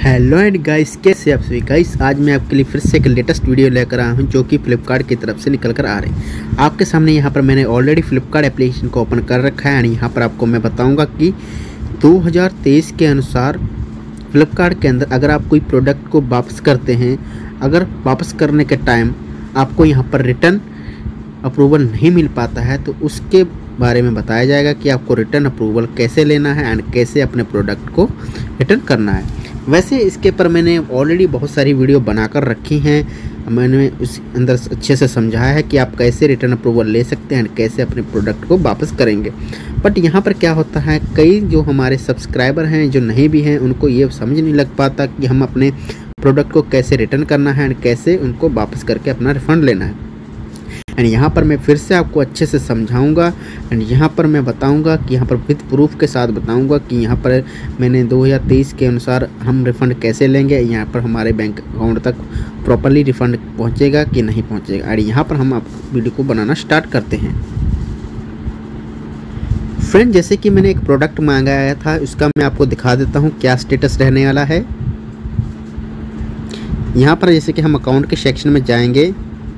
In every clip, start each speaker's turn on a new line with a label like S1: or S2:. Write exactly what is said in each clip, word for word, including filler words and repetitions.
S1: Hello and guys, कैसे आप सभी गाइस। आज मैं आपके लिए फिर से एक लेटेस्ट वीडियो लेकर आया हूं जो कि फ्लिपकार्ट की तरफ से निकल कर आ रहे हैं। आपके सामने यहां पर मैंने ऑलरेडी फ्लिपकार्ट एप्लीकेशन को ओपन कर रखा है एंड यहां पर आपको मैं बताऊंगा कि दो हज़ार तेईस के अनुसार फ्लिपकार्ट के अंदर अगर आप कोई प्रोडक्ट को वापस करते हैं, अगर वापस करने के टाइम आपको यहाँ पर रिटर्न अप्रूवल नहीं मिल पाता है तो उसके बारे में बताया जाएगा कि आपको रिटर्न अप्रूवल कैसे लेना है एंड कैसे अपने प्रोडक्ट को रिटर्न करना है। वैसे इसके पर मैंने ऑलरेडी बहुत सारी वीडियो बनाकर रखी हैं, मैंने उस अंदर अच्छे से समझाया है कि आप कैसे रिटर्न अप्रूवल ले सकते हैं एंड कैसे अपने प्रोडक्ट को वापस करेंगे। बट यहाँ पर क्या होता है, कई जो हमारे सब्सक्राइबर हैं जो नहीं भी हैं उनको ये समझ नहीं लग पाता कि हम अपने प्रोडक्ट को कैसे रिटर्न करना है एंड कैसे उनको वापस करके अपना रिफ़ंड लेना है। एंड यहाँ पर मैं फिर से आपको अच्छे से समझाऊंगा एंड यहाँ पर मैं बताऊंगा कि यहाँ पर विद प्रूफ के साथ बताऊंगा कि यहाँ पर मैंने दो हज़ार तेईस के अनुसार हम रिफ़ंड कैसे लेंगे, यहाँ पर हमारे बैंक अकाउंट तक प्रॉपरली रिफ़ंड पहुँचेगा कि नहीं पहुँचेगा। और यहाँ पर हम आप वीडियो को बनाना स्टार्ट करते हैं। फ्रेंड, जैसे कि मैंने एक प्रोडक्ट मंगाया था, उसका मैं आपको दिखा देता हूँ क्या स्टेटस रहने वाला है। यहाँ पर जैसे कि हम अकाउंट के सेक्शन में जाएंगे,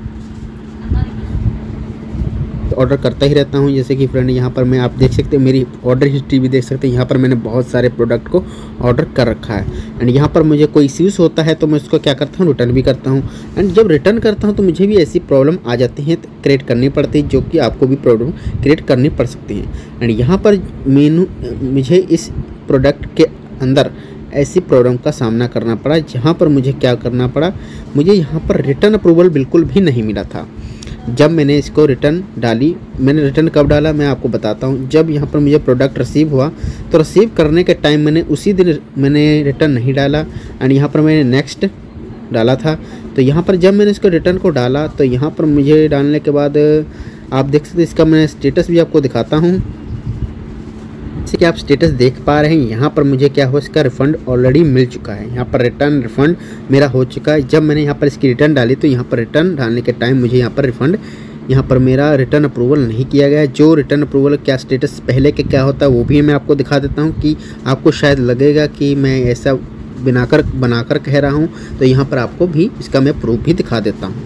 S1: ऑर्डर करता ही रहता हूँ। जैसे कि फ्रेंड यहाँ पर मैं आप देख सकते हैं, मेरी ऑर्डर हिस्ट्री भी देख सकते हैं। यहाँ पर मैंने बहुत सारे प्रोडक्ट को ऑर्डर कर रखा है एंड यहाँ पर मुझे कोई इश्यूज़ होता है तो मैं उसको क्या करता हूँ, रिटर्न भी करता हूँ। एंड जब रिटर्न करता हूँ तो मुझे भी ऐसी प्रॉब्लम आ जाती है, क्रिएट करनी पड़ती है, जो कि आपको भी प्रॉब्लम क्रिएट करनी पड़ सकती है। एंड यहाँ पर मेनू मुझे इस प्रोडक्ट के अंदर ऐसी प्रॉब्लम का सामना करना पड़ा, जहाँ पर मुझे क्या करना पड़ा, मुझे यहाँ पर रिटर्न अप्रूवल बिल्कुल भी नहीं मिला था। जब मैंने इसको रिटर्न डाली, मैंने रिटर्न कब डाला मैं आपको बताता हूँ। जब यहाँ पर मुझे प्रोडक्ट रिसीव हुआ तो रिसीव करने के टाइम मैंने उसी दिन मैंने रिटर्न नहीं डाला एंड यहाँ पर मैंने नेक्स्ट डाला था। तो यहाँ पर जब मैंने इसको रिटर्न को डाला तो यहाँ पर मुझे डालने के बाद आप देख सकते हैं, इसका मैं स्टेटस भी आपको दिखाता हूँ। जैसे कि आप स्टेटस देख पा रहे हैं, यहाँ पर मुझे क्या हो, इसका रिफ़ंड ऑलरेडी मिल चुका है। यहाँ पर रिटर्न रिफ़ंड मेरा हो चुका है। जब मैंने यहाँ पर इसकी रिटर्न डाली तो यहाँ पर रिटर्न डालने के टाइम मुझे यहाँ पर रिफ़ंड यहाँ पर मेरा रिटर्न अप्रूवल नहीं किया गया है। जो रिटर्न अप्रूवल क्या स्टेटस पहले के क्या होता है वो भी मैं आपको दिखा देता हूँ कि आपको शायद लगेगा कि मैं ऐसा बनाकर बनाकर कह रहा हूँ। तो यहाँ पर आपको भी इसका मैं प्रूफ भी दिखा देता हूँ।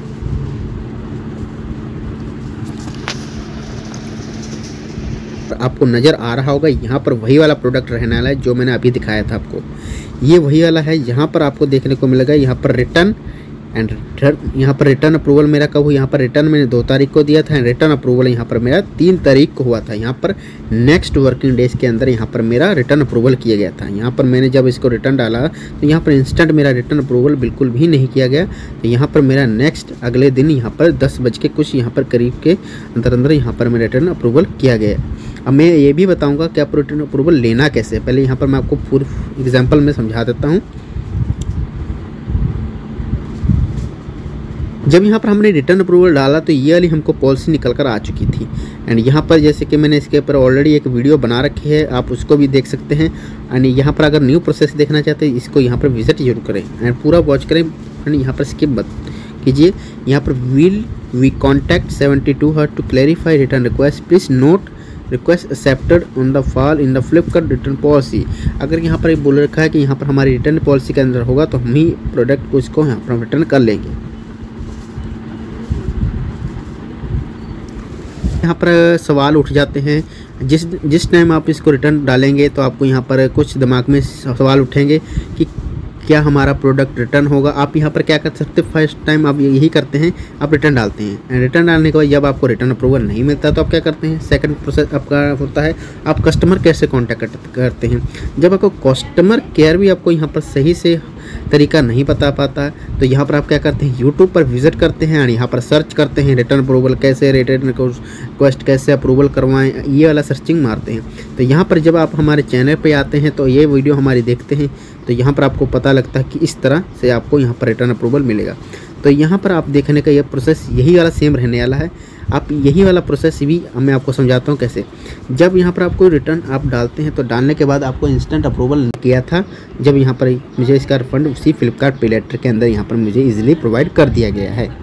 S1: आपको नज़र आ रहा होगा, यहाँ पर वही वाला प्रोडक्ट रहने वाला है जो मैंने अभी दिखाया था आपको। ये वही वाला है। यहाँ पर आपको देखने को मिलेगा यहाँ पर रिटर्न एंड यहाँ पर रिटर्न अप्रूवल मेरा कब हुआ, यहाँ पर रिटर्न मैंने दो तारीख को दिया था एंड रिटर्न अप्रूवल यहाँ पर मेरा तीन तारीख को हुआ था। यहाँ पर नेक्स्ट वर्किंग डेज के अंदर यहाँ पर मेरा रिटर्न अप्रूवल किया गया था। यहाँ पर मैंने जब इसको रिटर्न डाला तो यहाँ पर इंस्टेंट मेरा रिटर्न अप्रूवल बिल्कुल भी नहीं किया गया। तो यहाँ पर मेरा नेक्स्ट अगले दिन यहाँ पर दस बज के कुछ यहाँ पर करीब के अंदर अंदर यहाँ पर मेरा रिटर्न अप्रूवल किया गया। अब मैं ये भी बताऊँगा कि आप रिटर्न अप्रूवल लेना कैसे। पहले यहाँ पर मैं आपको पूरी एग्जाम्पल में समझा देता हूँ। जब यहाँ पर हमने रिटर्न अप्रूवल डाला तो ये वाली हमको पॉलिसी निकल कर आ चुकी थी एंड यहाँ पर जैसे कि मैंने इसके ऊपर ऑलरेडी एक वीडियो बना रखी है, आप उसको भी देख सकते हैं। एंड यहाँ पर अगर न्यू प्रोसेस देखना चाहते हैं इसको यहाँ पर विजिट जरूर करें एंड पूरा वॉच करें एंड यहाँ पर स्किप मत कीजिए। यहाँ पर will we contact seventy two hour to clarify return request, please note request accepted on the fall in the Flipkart return policy. अगर यहाँ पर बोल रखा है कि यहाँ पर हमारी रिटर्न पॉलिसी के अंदर होगा तो हम ही प्रोडक्ट को इसको यहाँ पर रिटर्न कर लेंगे। यहाँ पर सवाल उठ जाते हैं, जिस जिस टाइम आप इसको रिटर्न डालेंगे तो आपको यहाँ पर कुछ दिमाग में सवाल उठेंगे कि क्या हमारा प्रोडक्ट रिटर्न होगा। आप यहाँ पर क्या कर सकते हैं, फर्स्ट टाइम आप यही करते हैं, आप रिटर्न डालते हैं। रिटर्न डालने के बाद जब आपको रिटर्न अप्रूवल नहीं मिलता तो आप क्या करते हैं, सेकंड प्रोसेस आपका होता है, आप कस्टमर केयर से कॉन्टैक्ट करते हैं। जब आपको कस्टमर केयर भी आपको यहाँ पर सही से तरीका नहीं बता पाता तो यहाँ पर आप क्या करते हैं, यूट्यूब पर विजिट करते हैं और यहाँ पर सर्च करते हैं रिटर्न अप्रूवल कैसे, रिटर्न रिक्वेस्ट कैसे अप्रूवल करवाएं, ये वाला सर्चिंग मारते हैं। तो यहाँ पर जब आप हमारे चैनल पे आते हैं तो ये वीडियो हमारी देखते हैं तो यहाँ पर आपको पता लगता है कि इस तरह से आपको यहाँ पर रिटर्न अप्रूवल मिलेगा। तो यहाँ पर आप देखने का ये प्रोसेस यही वाला सेम रहने वाला है। आप यही वाला प्रोसेस भी मैं आपको समझाता हूँ कैसे। जब यहाँ पर आपको रिटर्न आप डालते हैं तो डालने के बाद आपको इंस्टेंट अप्रूवल किया था, जब यहाँ पर मुझे इसका रिफंड उसी फ्लिपकार्ट पे लेटर के अंदर यहाँ पर मुझे इजीली प्रोवाइड कर दिया गया है।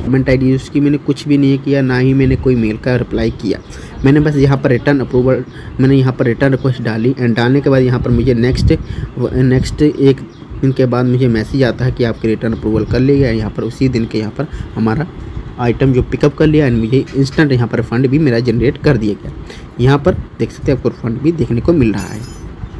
S1: पेमेंट आईडी यूज़ की, मैंने कुछ भी नहीं किया, ना ही मैंने कोई मेल का रिप्लाई किया। मैंने बस यहाँ पर रिटर्न अप्रूवल मैंने यहाँ पर रिटर्न रिक्वेस्ट डाली एंड डालने के बाद यहाँ पर मुझे नेक्स्ट नेक्स्ट एक दिन के बाद मुझे मैसेज आता है कि आपके रिटर्न अप्रूवल कर लिया गया। यहाँ पर उसी दिन के यहाँ पर हमारा आइटम जो पिकअप कर लिया एंड मुझे इंस्टेंट यहाँ पर फंड भी मेरा जनरेट कर दिया गया। यहाँ पर देख सकते हैं आपको फंड भी देखने को मिल रहा है।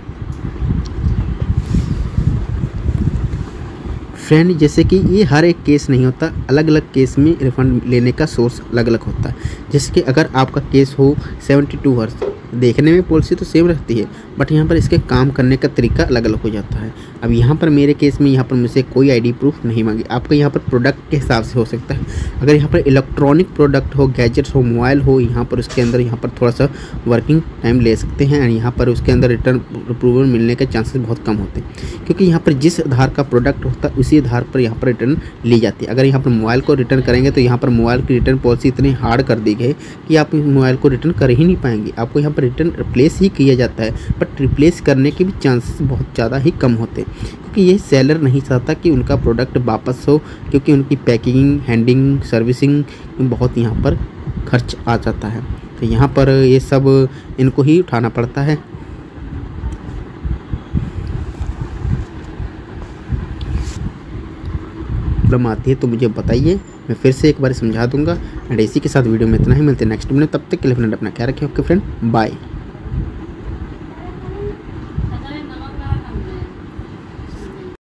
S1: फ्रेंड जैसे कि ये हर एक केस नहीं होता, अलग अलग केस में रिफ़ंड लेने का सोर्स अलग अलग होता है। जैसे कि अगर आपका केस हो सेवेंटी टू आवर्स, देखने में पॉलिसी तो सेम रहती है बट यहाँ पर इसके काम करने का तरीका अलग अलग हो जाता है। अब यहाँ पर मेरे केस में यहाँ पर मुझसे कोई आईडी प्रूफ नहीं मांगी। आपका यहाँ पर प्रोडक्ट के हिसाब से हो सकता है। अगर यहाँ पर इलेक्ट्रॉनिक प्रोडक्ट हो, गैजेट्स हो, मोबाइल हो, यहाँ पर उसके अंदर यहाँ पर थोड़ा सा वर्किंग टाइम ले सकते हैं एंड यहाँ पर उसके अंदर रिटर्न अप्रूवल मिलने के चांसेस बहुत कम होते हैं, क्योंकि यहाँ पर जिस आधार का प्रोडक्ट होता है उसी आधार पर यहाँ पर रिटर्न ली जाती है। अगर यहाँ पर मोबाइल को रिटर्न करेंगे तो यहाँ पर मोबाइल की रिटर्न पॉलिसी इतनी हार्ड कर दी गई कि आप मोबाइल को रिटर्न कर ही नहीं पाएंगे। आपको यहाँ पर रिटर्न रिप्लेस ही किया जाता है, बट रिप्लेस करने के भी चांसेस बहुत ज़्यादा ही कम होते हैं, क्योंकि ये सेलर नहीं चाहता कि उनका प्रोडक्ट वापस हो, क्योंकि उनकी पैकिंग, हैंडिंग, सर्विसिंग बहुत यहाँ पर खर्च आ जाता है। तो यहाँ पर ये सब इनको ही उठाना पड़ता है। प्रॉब्लम आती है तो मुझे बताइए, मैं फिर से एक बार समझा दूंगा। एंड इसी के साथ वीडियो में इतना ही, मिलते हैं नेक्स्ट वीडियो। तब तक के लिए फ्रेंड अपना ख्याल रखें। Okay friend, bye.